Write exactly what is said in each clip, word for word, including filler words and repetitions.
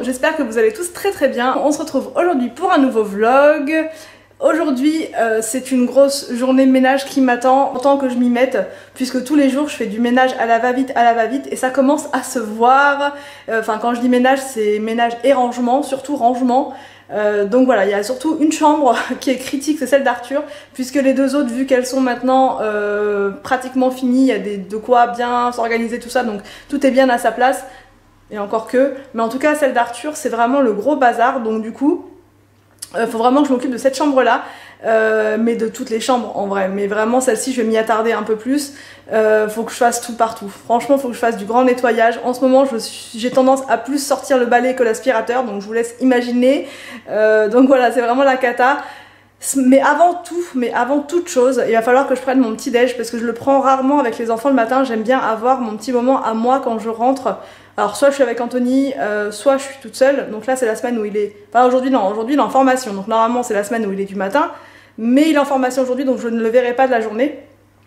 j'espère que vous allez tous très très bien. On se retrouve aujourd'hui pour un nouveau vlog. Aujourd'hui euh, c'est une grosse journée ménage qui m'attend, autant que je m'y mette, puisque tous les jours je fais du ménage à la va-vite, à la va-vite, et ça commence à se voir. Enfin euh, quand je dis ménage, c'est ménage et rangement, surtout rangement. Euh, donc voilà, il y a surtout une chambre qui est critique, c'est celle d'Arthur, puisque les deux autres, vu qu'elles sont maintenant euh, pratiquement finies, il y a des, de quoi bien s'organiser tout ça, donc tout est bien à sa place, et encore que, mais en tout cas celle d'Arthur c'est vraiment le gros bazar, donc du coup il euh, faut vraiment que je m'occupe de cette chambre là, euh, mais de toutes les chambres en vrai, mais vraiment celle-ci je vais m'y attarder un peu plus. Euh, faut que je fasse tout partout, franchement faut que je fasse du grand nettoyage. En ce moment j'ai tendance à plus sortir le balai que l'aspirateur, donc je vous laisse imaginer. Euh, donc voilà, c'est vraiment la cata. Mais avant tout, mais avant toute chose, il va falloir que je prenne mon petit déj, parce que je le prends rarement avec les enfants le matin. J'aime bien avoir mon petit moment à moi quand je rentre. Alors soit je suis avec Anthony, euh, soit je suis toute seule. Donc là c'est la semaine où il est... Enfin aujourd'hui non, aujourd'hui il est en formation. Donc normalement c'est la semaine où il est du matin. Mais il est en formation aujourd'hui, donc je ne le verrai pas de la journée.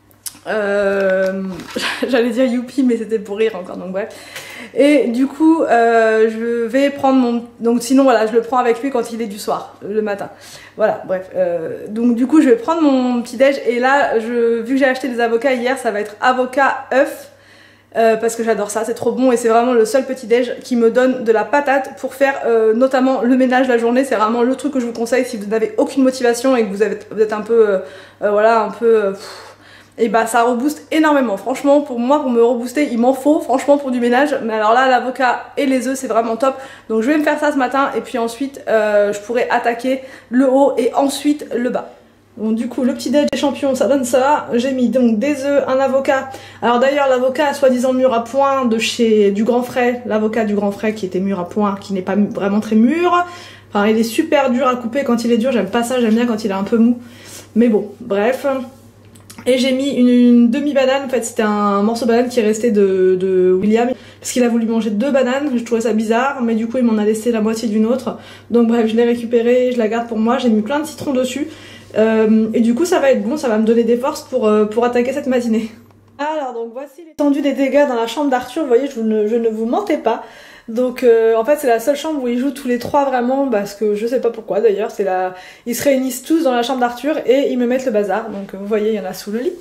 Euh... J'allais dire youpi, mais c'était pour rire encore, donc bref. Et du coup euh, je vais prendre mon... Donc sinon voilà, je le prends avec lui quand il est du soir, le matin. Voilà, bref. Euh, donc du coup je vais prendre mon petit déj, et là je... vu que j'ai acheté des avocats hier, ça va être avocat œuf. Euh, parce que j'adore ça, c'est trop bon, et c'est vraiment le seul petit déj qui me donne de la patate pour faire euh, notamment le ménage la journée. C'est vraiment le truc que je vous conseille si vous n'avez aucune motivation et que vous, avez, vous êtes un peu, euh, euh, voilà, un peu... Euh, et bah ça rebooste énormément. Franchement, pour moi, pour me rebooster, il m'en faut, franchement, pour du ménage. Mais alors là, l'avocat et les œufs, c'est vraiment top. Donc je vais me faire ça ce matin, et puis ensuite, euh, je pourrai attaquer le haut et ensuite le bas. Bon, du coup le petit déj des champions ça donne ça. J'ai mis donc des œufs, un avocat. Alors d'ailleurs l'avocat soi-disant mûr à point de chez du Grand Frais, l'avocat du Grand Frais qui était mûr à point, qui n'est pas vraiment très mûr. Enfin il est super dur à couper quand il est dur, j'aime pas ça, j'aime bien quand il est un peu mou. Mais bon, bref. Et j'ai mis une, une demi-banane, en fait c'était un morceau de banane qui est resté de, de William, parce qu'il a voulu manger deux bananes, je trouvais ça bizarre, mais du coup il m'en a laissé la moitié d'une autre. Donc bref, je l'ai récupéré, je la garde pour moi, j'ai mis plein de citrons dessus. Euh, et du coup ça va être bon, ça va me donner des forces pour, euh, pour attaquer cette matinée. Alors donc voici l'étendue des dégâts dans la chambre d'Arthur, vous voyez je ne, je ne vous mentais pas. Donc euh, en fait c'est la seule chambre où ils jouent tous les trois vraiment, parce que je sais pas pourquoi d'ailleurs, c'est la... ils se réunissent tous dans la chambre d'Arthur et ils me mettent le bazar. Donc vous voyez il y en a sous le lit,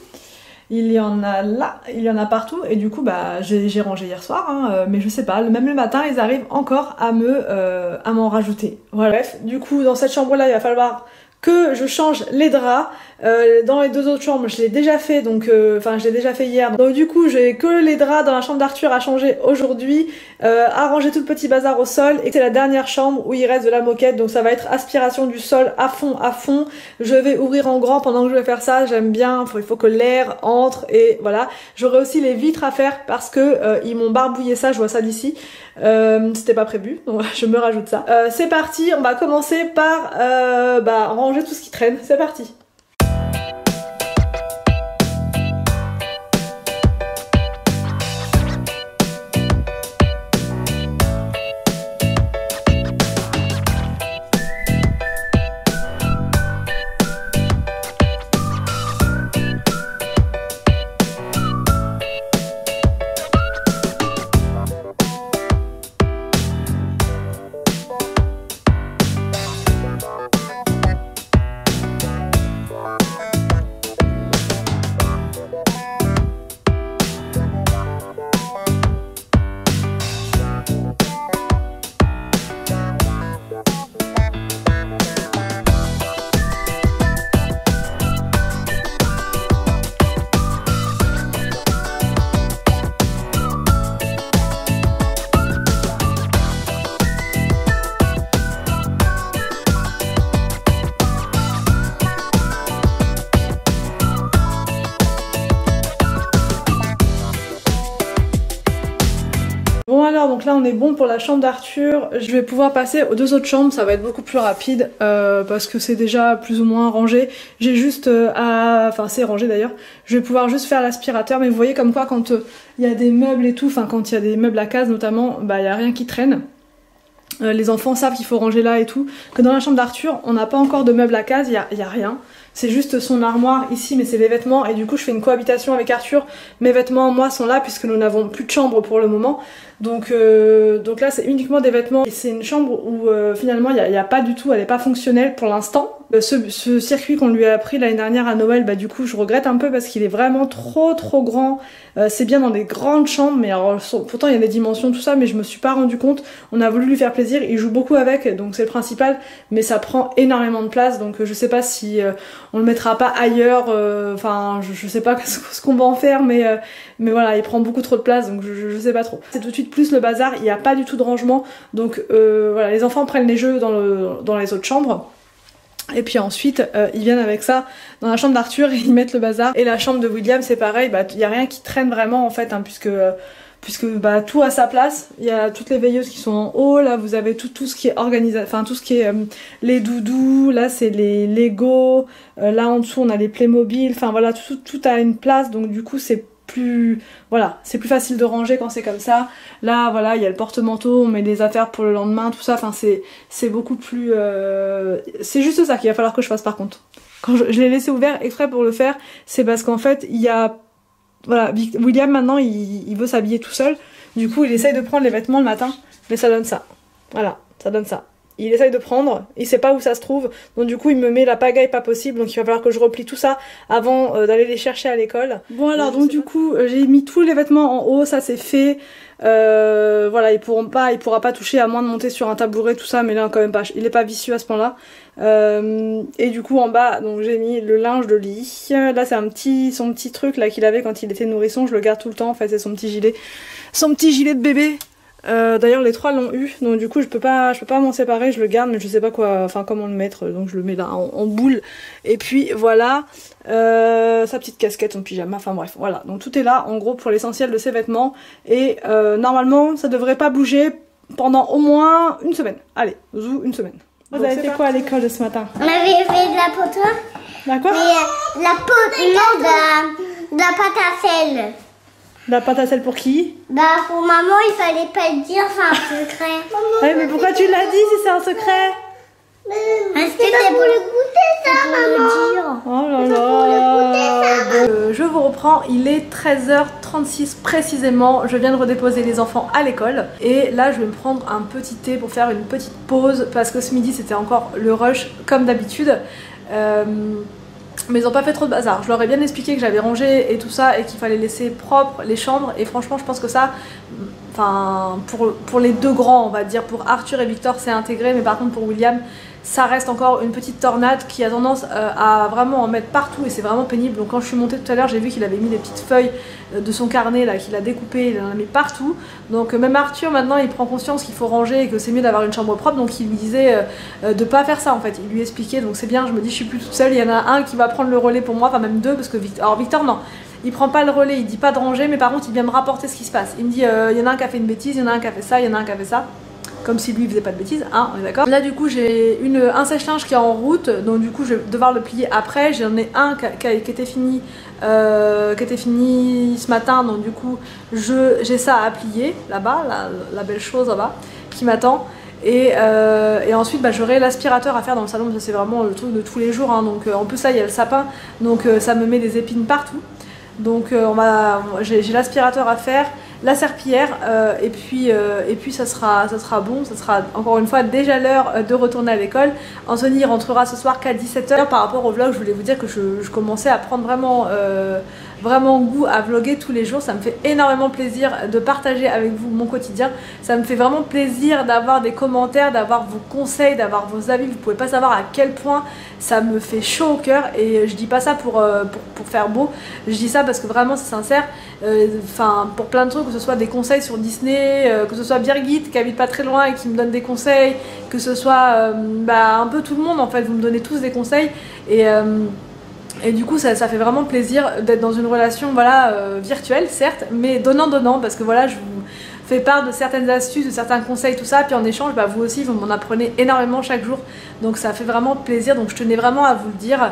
il y en a là, il y en a partout, et du coup bah j'ai rangé hier soir, hein, mais je sais pas, même le matin ils arrivent encore à me euh, à m'en rajouter. Voilà. Bref, du coup dans cette chambre là il va falloir que je change les draps. Euh, dans les deux autres chambres je l'ai déjà fait, donc enfin euh, je l'ai déjà fait hier, donc du coup j'ai que les draps dans la chambre d'Arthur à changer aujourd'hui, euh, à ranger tout le petit bazar au sol, et c'est la dernière chambre où il reste de la moquette, donc ça va être aspiration du sol à fond à fond. Je vais ouvrir en grand pendant que je vais faire ça, j'aime bien, il faut que l'air entre, et voilà. J'aurai aussi les vitres à faire parce que euh, ils m'ont barbouillé ça, je vois ça d'ici, euh, c'était pas prévu, donc je me rajoute ça. Euh, c'est parti, on va commencer par euh, bah, ranger tout ce qui traîne, c'est parti. Bon alors, donc là on est bon pour la chambre d'Arthur. Je vais pouvoir passer aux deux autres chambres, ça va être beaucoup plus rapide euh, parce que c'est déjà plus ou moins rangé. J'ai juste euh, à... Enfin c'est rangé d'ailleurs. Je vais pouvoir juste faire l'aspirateur, mais vous voyez comme quoi quand il euh, y a des meubles et tout, enfin quand il y a des meubles à case notamment, bah il n'y a rien qui traîne. Euh, les enfants savent qu'il faut ranger là et tout. Que dans la chambre d'Arthur, on n'a pas encore de meubles à case, il y a, y a rien. C'est juste son armoire ici, mais c'est les vêtements. Et du coup, je fais une cohabitation avec Arthur. Mes vêtements, moi, sont là puisque nous n'avons plus de chambre pour le moment. Donc, euh, donc là, c'est uniquement des vêtements. Et c'est une chambre où euh, finalement, il n'y a, y a pas du tout, elle n'est pas fonctionnelle pour l'instant. Euh, ce, ce circuit qu'on lui a appris l'année dernière à Noël, bah du coup, je regrette un peu parce qu'il est vraiment trop trop grand. Euh, c'est bien dans des grandes chambres, mais alors pourtant il y a des dimensions, tout ça, mais je me suis pas rendu compte. On a voulu lui faire plaisir, il joue beaucoup avec, donc c'est le principal, mais ça prend énormément de place, donc euh, je sais pas si euh, on le mettra pas ailleurs, enfin euh, je, je sais pas ce qu'on va en faire, mais, euh, mais voilà, il prend beaucoup trop de place, donc je, je, je sais pas trop. C'est tout de suite plus le bazar, il n'y a pas du tout de rangement, donc euh, voilà, les enfants prennent les jeux dans, le, dans les autres chambres. Et puis ensuite, euh, ils viennent avec ça dans la chambre d'Arthur et ils mettent le bazar. Et la chambre de William, c'est pareil, bah il y a rien qui traîne vraiment en fait, hein, puisque euh, puisque bah tout a sa place. Il y a toutes les veilleuses qui sont en haut. Là, vous avez tout tout ce qui est organisé, enfin tout ce qui est euh, les doudous. Là, c'est les Lego. Euh, là en dessous, on a les Playmobil. Enfin voilà, tout tout a une place. Donc du coup, c'est plus voilà, c'est plus facile de ranger quand c'est comme ça. Là voilà, il y a le porte-manteau, on met des affaires pour le lendemain, tout ça, enfin c'est c'est beaucoup plus euh... c'est juste ça qu'il va falloir que je fasse par contre. Quand je, je l'ai laissé ouvert exprès pour le faire, c'est parce qu'en fait il y a voilà, William maintenant il, il veut s'habiller tout seul, du coup il essaye de prendre les vêtements le matin, mais ça donne ça. Voilà, ça donne ça. Il essaye de prendre, il sait pas où ça se trouve, donc du coup il me met la pagaille pas possible, donc il va falloir que je replie tout ça avant euh, d'aller les chercher à l'école. Bon alors donc du coup j'ai mis tous les vêtements en haut, ça c'est fait. Euh, voilà, ils pourront pas, il pourra pas toucher à moins de monter sur un tabouret, tout ça, mais là quand même pas, il est pas vicieux à ce point-là. Euh, et du coup en bas, donc j'ai mis le linge de lit. Là c'est un petit, son petit truc là qu'il avait quand il était nourrisson, je le garde tout le temps. En fait c'est son petit gilet, son petit gilet de bébé. Euh, D'ailleurs les trois l'ont eu, donc du coup je peux pas, je peux pas m'en séparer, je le garde, mais je sais pas quoi, enfin comment le mettre, donc je le mets là en, en boule. Et puis voilà, euh, sa petite casquette, son pyjama, enfin bref, voilà. Donc tout est là en gros pour l'essentiel de ses vêtements. Et euh, normalement ça devrait pas bouger pendant au moins une semaine. Allez, zou, une semaine. Vous avez fait quoi à l'école ce matin? On avait fait de la poterie. D'accord. Et euh, la poterie, non, de la, de la pâte à sel. De la pâte à sel pour qui? Bah pour maman il fallait pas le dire, c'est un secret. Ouais, mais pourquoi tu l'as dit si c'est un secret? Parce que c'est pour le goûter ça, maman. Oh là là. Euh, je vous reprends, il est treize heures trente-six précisément, je viens de redéposer les enfants à l'école et là je vais me prendre un petit thé pour faire une petite pause parce que ce midi c'était encore le rush comme d'habitude. Euh, mais ils n'ont pas fait trop de bazar. Je leur ai bien expliqué que j'avais rangé et tout ça et qu'il fallait laisser propre les chambres et franchement je pense que ça, enfin pour, pour les deux grands on va dire, pour Arthur et Victor c'est intégré, mais par contre pour William ça reste encore une petite tornade qui a tendance euh, à vraiment en mettre partout et c'est vraiment pénible. Donc quand je suis montée tout à l'heure j'ai vu qu'il avait mis des petites feuilles euh, de son carnet là, qu'il a découpé, il en a mis partout. Donc euh, même Arthur maintenant il prend conscience qu'il faut ranger et que c'est mieux d'avoir une chambre propre, donc il lui disait euh, euh, de pas faire ça en fait, il lui expliquait, donc c'est bien, je me dis je suis plus toute seule, il y en a un qui va prendre le relais pour moi, enfin même deux parce que Victor, alors Victor non, il prend pas le relais, il dit pas de ranger, mais par contre il vient me rapporter ce qui se passe, il me dit euh, il y en a un qui a fait une bêtise, il y en a un qui a fait ça, il y en a un qui a fait ça. Comme si lui il faisait pas de bêtises, hein, on est d'accord. Là du coup j'ai une un sèche-linge qui est en route, donc du coup je vais devoir le plier après. J'en ai un qui, a, qui, a, qui était fini, euh, qui était fini ce matin, donc du coup j'ai ça à plier là-bas, la, la belle chose là-bas qui m'attend. Et, euh, et ensuite bah, j'aurai l'aspirateur à faire dans le salon, c'est vraiment le truc de tous les jours, hein, donc euh, en plus là il y a le sapin, donc euh, ça me met des épines partout. Donc euh, j'ai l'aspirateur à faire, la serpillière euh, et puis euh, et puis ça sera ça sera bon, ça sera encore une fois déjà l'heure de retourner à l'école. Anthony rentrera ce soir qu'à dix-sept heures. Par rapport au vlog, je voulais vous dire que je, je commençais à prendre vraiment euh, vraiment goût à vlogger tous les jours. Ça me fait énormément plaisir de partager avec vous mon quotidien. Ça me fait vraiment plaisir d'avoir des commentaires, d'avoir vos conseils, d'avoir vos avis. Vous pouvez pas savoir à quel point ça me fait chaud au cœur, et je dis pas ça pour, euh, pour, pour faire beau, je dis ça parce que vraiment c'est sincère. Enfin euh, pour plein de trucs, que ce soit des conseils sur Disney, euh, que ce soit Birgit qui habite pas très loin et qui me donne des conseils, que ce soit euh, bah, un peu tout le monde en fait, vous me donnez tous des conseils et euh, Et du coup ça, ça fait vraiment plaisir d'être dans une relation voilà, euh, virtuelle certes, mais donnant-donnant, parce que voilà je vous fais part de certaines astuces, de certains conseils, tout ça, puis en échange bah, vous aussi vous m'en apprenez énormément chaque jour, donc ça fait vraiment plaisir, donc je tenais vraiment à vous le dire.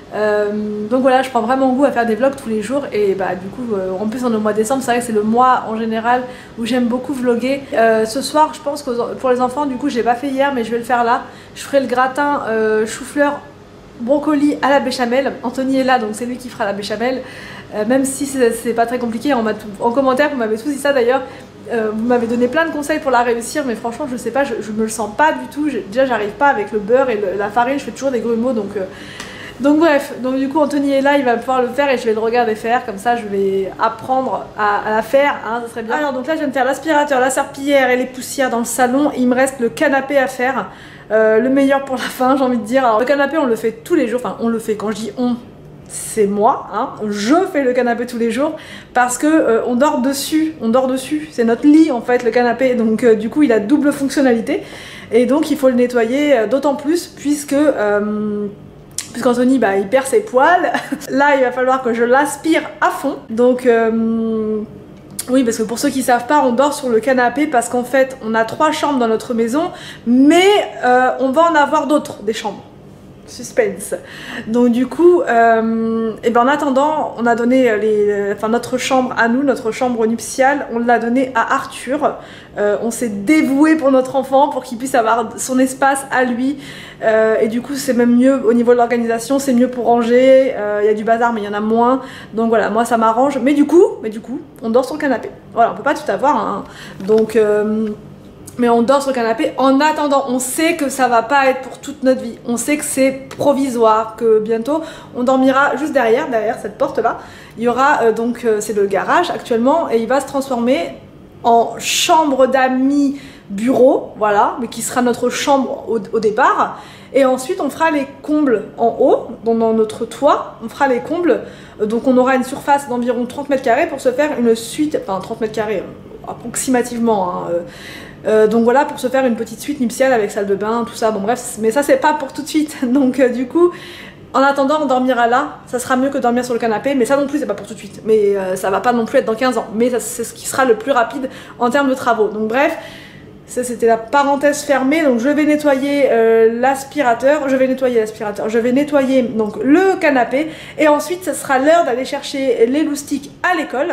Euh, donc voilà, je prends vraiment goût à faire des vlogs tous les jours et bah du coup euh, en plus on est au mois de décembre, c'est vrai que c'est le mois en général où j'aime beaucoup vlogger. Euh, ce soir je pense que pour les enfants du coup j'ai pas fait hier mais je vais le faire là. Je ferai le gratin euh, chou-fleur brocoli à la béchamel. Anthony est là donc c'est lui qui fera la béchamel. Euh, même si c'est pas très compliqué, en, en commentaire vous m'avez tous dit ça d'ailleurs. Euh, vous m'avez donné plein de conseils pour la réussir mais franchement je sais pas, je, je me le sens pas du tout. Déjà j'arrive pas avec le beurre et le, la farine, je fais toujours des grumeaux donc... Euh, Donc bref, donc du coup Anthony est là, il va pouvoir le faire et je vais le regarder faire, comme ça je vais apprendre à, à la faire, hein, ça serait bien. Alors donc là je viens de faire l'aspirateur, la serpillière et les poussières dans le salon, il me reste le canapé à faire, euh, le meilleur pour la fin j'ai envie de dire. Alors le canapé on le fait tous les jours, enfin on le fait, quand je dis on, c'est moi, hein. Je fais le canapé tous les jours parce que euh, on dort dessus, on dort dessus, c'est notre lit en fait le canapé, donc euh, du coup il a double fonctionnalité et donc il faut le nettoyer euh, d'autant plus puisque... Euh, Puisqu'Anthony bah, il perd ses poils, là il va falloir que je l'aspire à fond. Donc euh, oui, parce que pour ceux qui savent pas, on dort sur le canapé parce qu'en fait on a trois chambres dans notre maison, mais euh, on va en avoir d'autres, des chambres. Suspense. Donc du coup, euh, et ben en attendant, on a donné les, enfin notre chambre à nous, notre chambre nuptiale, on l'a donnée à Arthur. Euh, on s'est dévoué pour notre enfant, pour qu'il puisse avoir son espace à lui. Euh, et du coup, c'est même mieux au niveau de l'organisation, c'est mieux pour ranger. Il euh, y a du bazar, mais il y en a moins. Donc voilà, moi ça m'arrange. Mais du coup, mais du coup, on dort sur le canapé. Voilà, on peut pas tout avoir. Hein. Donc euh, mais on dort sur le canapé en attendant. On sait que ça va pas être pour toute notre vie. On sait que c'est provisoire, que bientôt on dormira juste derrière, derrière cette porte là. Il y aura euh, donc euh, c'est le garage actuellement et il va se transformer en chambre d'amis bureau, voilà, mais qui sera notre chambre au, au départ. Et ensuite on fera les combles en haut, donc dans notre toit, on fera les combles. Donc on aura une surface d'environ trente mètres carrés pour se faire une suite, enfin trente mètres carrés approximativement. Hein, euh, Euh, donc voilà, pour se faire une petite suite nuptiale avec salle de bain, tout ça, bon bref, mais ça c'est pas pour tout de suite. Donc euh, du coup, en attendant on dormira là, ça sera mieux que dormir sur le canapé, mais ça non plus c'est pas pour tout de suite, mais euh, ça va pas non plus être dans quinze ans, mais c'est ce qui sera le plus rapide en termes de travaux. Donc bref, ça c'était la parenthèse fermée, donc je vais nettoyer euh, l'aspirateur, je vais nettoyer l'aspirateur, je vais nettoyer donc le canapé, et ensuite ça sera l'heure d'aller chercher les loustiques à l'école.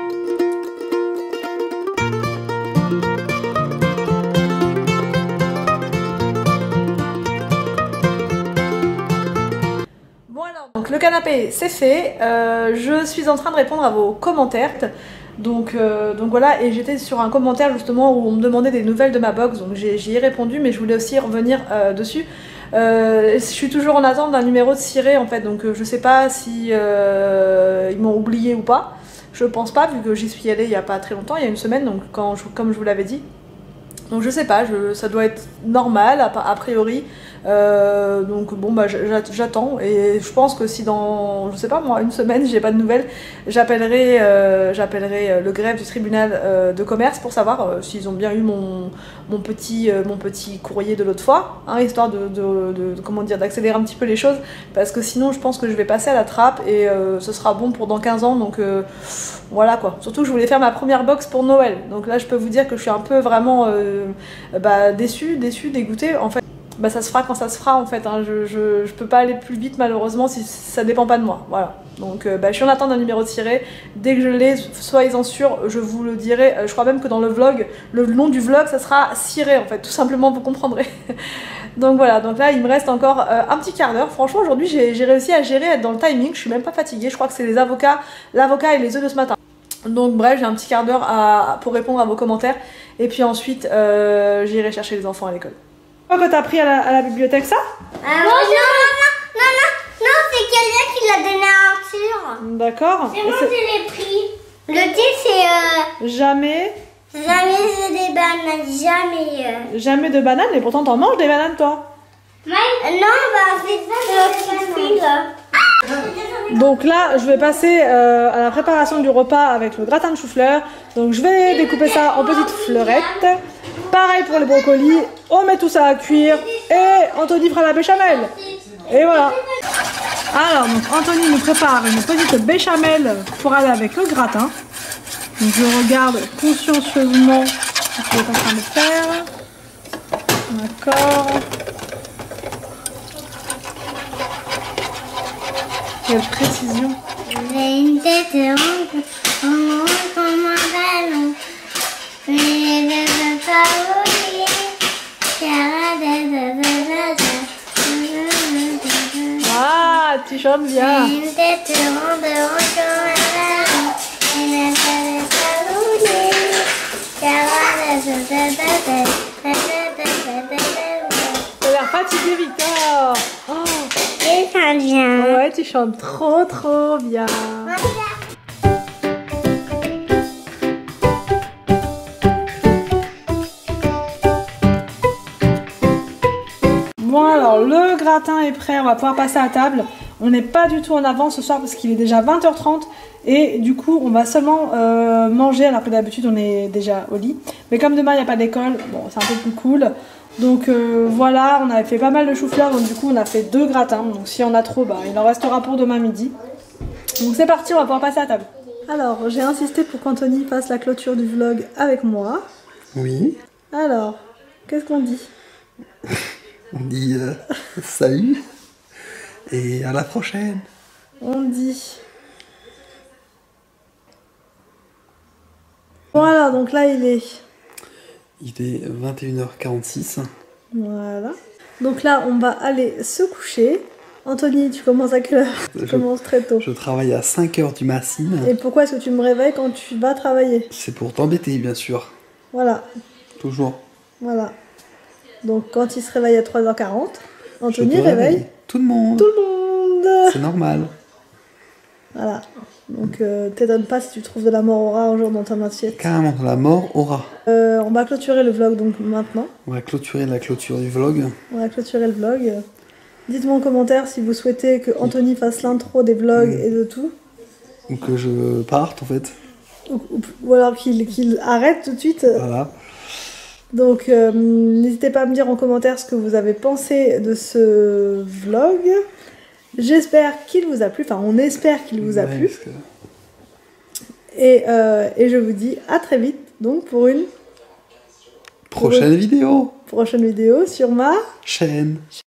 Donc le canapé c'est fait, euh, je suis en train de répondre à vos commentaires, donc, euh, donc voilà, et j'étais sur un commentaire justement où on me demandait des nouvelles de ma box, donc j'y ai répondu, mais je voulais aussi revenir euh, dessus. Euh, je suis toujours en attente d'un numéro de ciré en fait, donc euh, je sais pas si euh, ils m'ont oublié ou pas, je pense pas vu que j'y suis allée il y a pas très longtemps, il y a une semaine, donc quand je, comme je vous l'avais dit. Donc je sais pas, je, ça doit être normal a, a priori. Euh, donc bon bah j'attends et je pense que si dans je sais pas moi une semaine j'ai pas de nouvelles, j'appellerai euh, j'appellerai le greffe du tribunal euh, de commerce pour savoir euh, s'ils ont bien eu mon, mon petit euh, mon petit courrier de l'autre fois, hein, histoire de, de, de, de comment dire d'accélérer un petit peu les choses, parce que sinon je pense que je vais passer à la trappe et euh, ce sera bon pour dans quinze ans, donc euh, voilà quoi. Surtout que je voulais faire ma première box pour Noël, donc là je peux vous dire que je suis un peu vraiment euh, bah, déçue, déçue, dégoûtée en fait. Bah ça se fera quand ça se fera en fait, hein. je, je, je peux pas aller plus vite malheureusement si ça dépend pas de moi, voilà. Donc euh, bah, je suis en attente d'un numéro de ciré, dès que je l'ai, soyez-en sûrs, je vous le dirai, euh, je crois même que dans le vlog, le nom du vlog ça sera ciré en fait, tout simplement vous comprendrez. Donc voilà, donc là il me reste encore euh, un petit quart d'heure, franchement aujourd'hui j'ai réussi à gérer, être dans le timing, je suis même pas fatiguée, je crois que c'est les avocats, l'avocat et les œufs de ce matin. Donc bref, j'ai un petit quart d'heure pour répondre à vos commentaires, et puis ensuite euh, j'irai chercher les enfants à l'école. Pourquoi que t'as pris à la, à la bibliothèque ça? euh, Non, non, non, non, non, non, c'est quelqu'un qui l'a donné à Arthur. D'accord. Et moi je l'ai pris. Le titre c'est euh... Jamais. Jamais des bananes, jamais. Euh... Jamais de bananes, et pourtant t'en manges des bananes toi. Ouais. Euh, non, bah c'est ça le petit fil. Donc là, je vais passer euh, à la préparation du repas avec le gratin de chou-fleur. Donc je vais découper ça en petites fleurettes. Pareil pour les brocolis, on met tout ça à cuire et Anthony fera la béchamel. Et voilà. Alors, donc Anthony nous prépare une petite béchamel pour aller avec le gratin. Donc je regarde consciencieusement ce qu'il est en train de faire. D'accord. Quelle précision. J'ai une tête ronde, ronde comme un ballon. Mais je ne veux pas oublier. Ah, tu chantes bien. J'ai une tête ronde, ronde comme un ballon. Et je ne veux pas oublier. T'as l'air fatigué, Victor. Oh. Et ça vient. Ouais, tu chantes trop, trop bien. Bon alors, le gratin est prêt, on va pouvoir passer à table. On n'est pas du tout en avance ce soir parce qu'il est déjà vingt heures trente et du coup on va seulement euh, manger alors que d'habitude on est déjà au lit. Mais comme demain il n'y a pas d'école, bon c'est un peu plus cool. Donc euh, voilà, on avait fait pas mal de chou-fleur donc du coup on a fait deux gratins. Donc si on a trop, bah, il en restera pour demain midi. Donc c'est parti, on va pouvoir passer à table. Alors j'ai insisté pour qu'Anthony fasse la clôture du vlog avec moi. Oui. Alors, qu'est-ce qu'on dit? On dit euh, salut et à la prochaine. On dit. Voilà, donc là il est. Il est vingt et une heures quarante-six. Voilà. Donc là on va aller se coucher. Anthony, tu commences à quelle heure? Tu Je- commences très tôt. Je travaille à cinq heures du matin. Et pourquoi est-ce que tu me réveilles quand tu vas travailler? C'est pour t'embêter, bien sûr. Voilà, Toujours. voilà. Donc quand il se réveille à trois heures quarante, Je Anthony te réveille réveille. Tout le monde. tout le monde. C'est normal. Voilà. Donc euh, t'étonnes pas si tu trouves de la mort au rat un jour dans ton assiette. Carrément, la mort aura. Euh, on va clôturer le vlog donc maintenant. On va clôturer la clôture du vlog. On va clôturer le vlog. Dites-moi en commentaire si vous souhaitez que Anthony fasse l'intro des vlogs et de tout. Ou que je parte, en fait. Ou, ou- ou alors qu'il qu'il arrête tout de suite. Voilà. Donc euh, n'hésitez pas à me dire en commentaire ce que vous avez pensé de ce vlog. J'espère qu'il vous a plu. Enfin, on espère qu'il vous a Ouais, plu. parce que- Et, euh, et je vous dis à très vite donc pour une Prochaine vidéo. prochaine vidéo sur ma... Chaîne.